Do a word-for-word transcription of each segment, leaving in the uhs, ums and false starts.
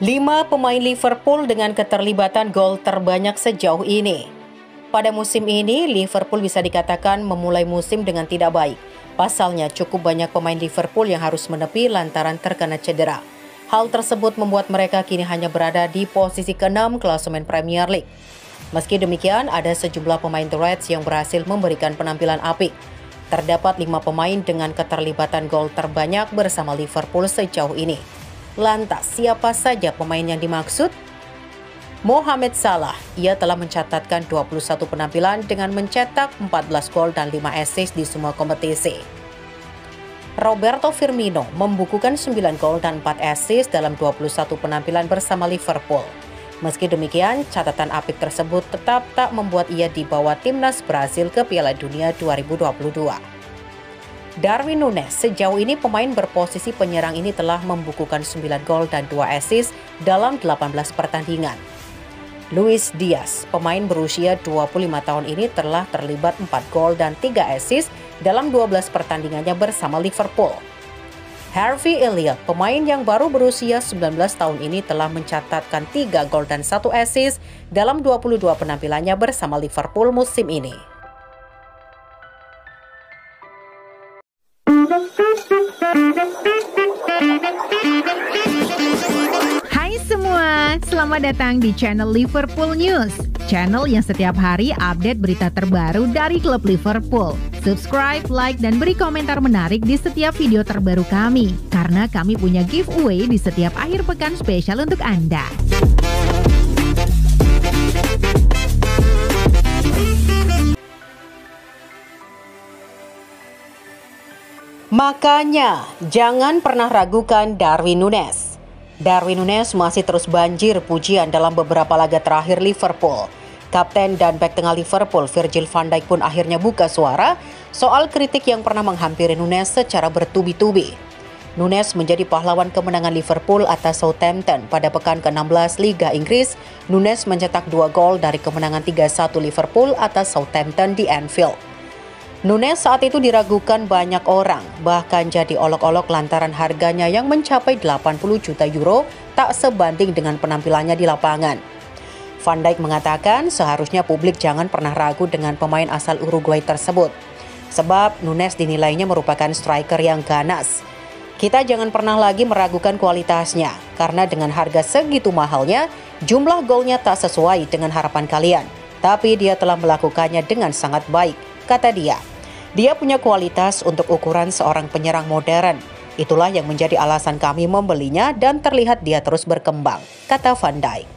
Lima pemain Liverpool dengan keterlibatan gol terbanyak sejauh ini. Pada musim ini, Liverpool bisa dikatakan memulai musim dengan tidak baik. Pasalnya, cukup banyak pemain Liverpool yang harus menepi lantaran terkena cedera. Hal tersebut membuat mereka kini hanya berada di posisi keenam klasemen Premier League. Meski demikian, ada sejumlah pemain The Reds yang berhasil memberikan penampilan apik. Terdapat lima pemain dengan keterlibatan gol terbanyak bersama Liverpool sejauh ini. Lantas, siapa saja pemain yang dimaksud? Mohamed Salah, ia telah mencatatkan dua puluh satu penampilan dengan mencetak empat belas gol dan lima assist di semua kompetisi. Roberto Firmino membukukan sembilan gol dan empat assist dalam dua puluh satu penampilan bersama Liverpool. Meski demikian, catatan apik tersebut tetap tak membuat ia dibawa timnas Brasil ke Piala Dunia dua ribu dua puluh dua. Darwin Núñez, sejauh ini pemain berposisi penyerang ini telah membukukan sembilan gol dan dua assist dalam delapan belas pertandingan. Luis Diaz, pemain berusia dua puluh lima tahun ini telah terlibat empat gol dan tiga assist dalam dua belas pertandingannya bersama Liverpool. Harvey Elliott, pemain yang baru berusia sembilan belas tahun ini telah mencatatkan tiga gol dan satu assist dalam dua puluh dua penampilannya bersama Liverpool musim ini. Hai semua, selamat datang di channel Liverpool News, channel yang setiap hari update berita terbaru dari klub Liverpool. Subscribe, like, dan beri komentar menarik di setiap video terbaru kami, karena kami punya giveaway di setiap akhir pekan spesial untuk Anda. Makanya, jangan pernah ragukan Darwin Núñez. Darwin Núñez masih terus banjir pujian dalam beberapa laga terakhir Liverpool. Kapten dan bek tengah Liverpool, Virgil van Dijk pun akhirnya buka suara soal kritik yang pernah menghampiri Núñez secara bertubi-tubi. Núñez menjadi pahlawan kemenangan Liverpool atas Southampton pada pekan ke enam belas Liga Inggris. Núñez mencetak dua gol dari kemenangan tiga satu Liverpool atas Southampton di Anfield. Núñez saat itu diragukan banyak orang, bahkan jadi olok-olok lantaran harganya yang mencapai delapan puluh juta euro tak sebanding dengan penampilannya di lapangan. Van Dijk mengatakan seharusnya publik jangan pernah ragu dengan pemain asal Uruguay tersebut, sebab Núñez dinilainya merupakan striker yang ganas. Kita jangan pernah lagi meragukan kualitasnya, karena dengan harga segitu mahalnya, jumlah golnya tak sesuai dengan harapan kalian. Tapi dia telah melakukannya dengan sangat baik, kata dia. Dia punya kualitas untuk ukuran seorang penyerang modern. Itulah yang menjadi alasan kami membelinya dan terlihat dia terus berkembang, kata Van Dijk.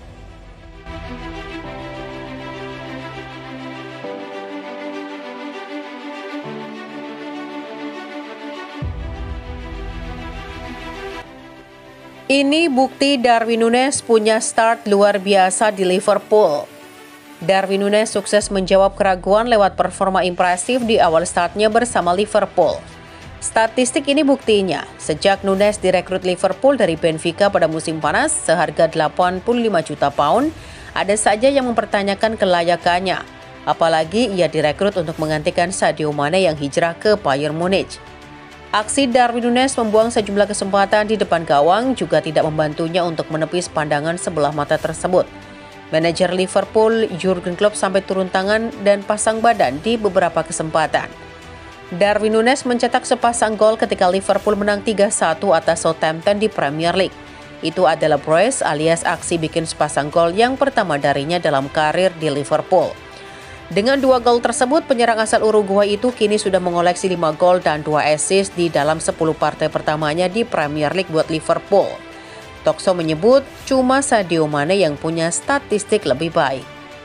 Ini bukti Darwin Núñez punya start luar biasa di Liverpool. Darwin Núñez sukses menjawab keraguan lewat performa impresif di awal startnya bersama Liverpool. Statistik ini buktinya, sejak Núñez direkrut Liverpool dari Benfica pada musim panas seharga delapan puluh lima juta pound, ada saja yang mempertanyakan kelayakannya. Apalagi ia direkrut untuk menggantikan Sadio Mane yang hijrah ke Bayern Munich. Aksi Darwin Núñez membuang sejumlah kesempatan di depan gawang juga tidak membantunya untuk menepis pandangan sebelah mata tersebut. Manajer Liverpool, Jurgen Klopp sampai turun tangan dan pasang badan di beberapa kesempatan. Darwin Núñez mencetak sepasang gol ketika Liverpool menang tiga satu atas Southampton di Premier League. Itu adalah brace alias aksi bikin sepasang gol yang pertama darinya dalam karir di Liverpool. Dengan dua gol tersebut, penyerang asal Uruguay itu kini sudah mengoleksi lima gol dan dua assist di dalam sepuluh partai pertamanya di Premier League buat Liverpool. Tokso menyebut cuma Sadio Mane yang punya statistik lebih baik.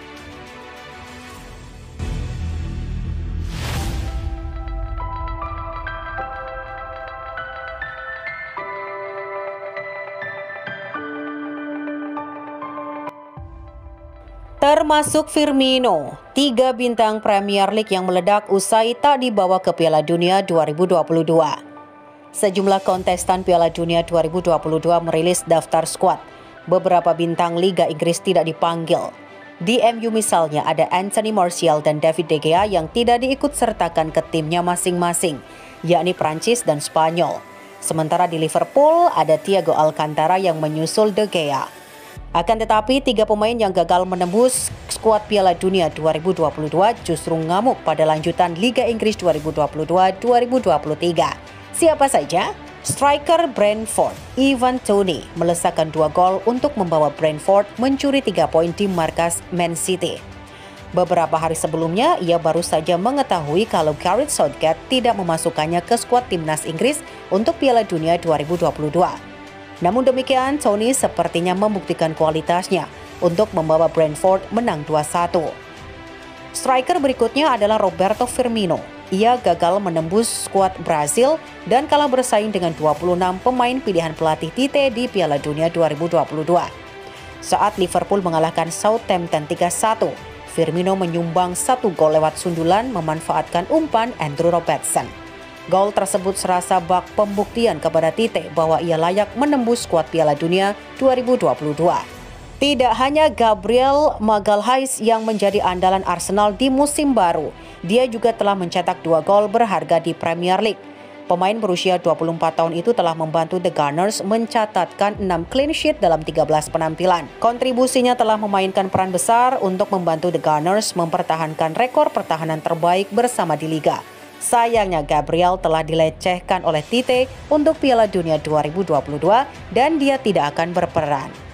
Termasuk Firmino, tiga bintang Premier League yang meledak usai tak dibawa ke Piala Dunia dua ribu dua puluh dua. Sejumlah kontestan Piala Dunia dua ribu dua puluh dua merilis daftar skuad. Beberapa bintang Liga Inggris tidak dipanggil. Di M U misalnya ada Anthony Martial dan David De Gea yang tidak diikut sertakan ke timnya masing-masing, yakni Prancis dan Spanyol. Sementara di Liverpool ada Thiago Alcantara yang menyusul De Gea. Akan tetapi, tiga pemain yang gagal menembus skuad Piala Dunia dua ribu dua puluh dua justru ngamuk pada lanjutan Liga Inggris dua ribu dua puluh dua dua ribu dua puluh tiga. Siapa saja? Striker Brentford, Ivan Toney, melesakkan dua gol untuk membawa Brentford mencuri tiga poin di markas Man City. Beberapa hari sebelumnya, ia baru saja mengetahui kalau Gareth Southgate tidak memasukkannya ke skuad timnas Inggris untuk Piala Dunia dua ribu dua puluh dua. Namun demikian, Toney sepertinya membuktikan kualitasnya untuk membawa Brentford menang dua satu. Striker berikutnya adalah Roberto Firmino. Ia gagal menembus skuad Brasil dan kalah bersaing dengan dua puluh enam pemain pilihan pelatih Tite di Piala Dunia dua ribu dua puluh dua. Saat Liverpool mengalahkan Southampton tiga satu, Firmino menyumbang satu gol lewat sundulan memanfaatkan umpan Andrew Robertson. Gol tersebut serasa bak pembuktian kepada Tite bahwa ia layak menembus skuad Piala Dunia dua ribu dua puluh dua. Tidak hanya Gabriel Magalhaes yang menjadi andalan Arsenal di musim baru, dia juga telah mencetak dua gol berharga di Premier League. Pemain berusia dua puluh empat tahun itu telah membantu The Gunners mencatatkan enam clean sheet dalam tiga belas penampilan. Kontribusinya telah memainkan peran besar untuk membantu The Gunners mempertahankan rekor pertahanan terbaik bersama di Liga. Sayangnya Gabriel telah dilecehkan oleh Tite untuk Piala Dunia dua ribu dua puluh dua dan dia tidak akan berperan.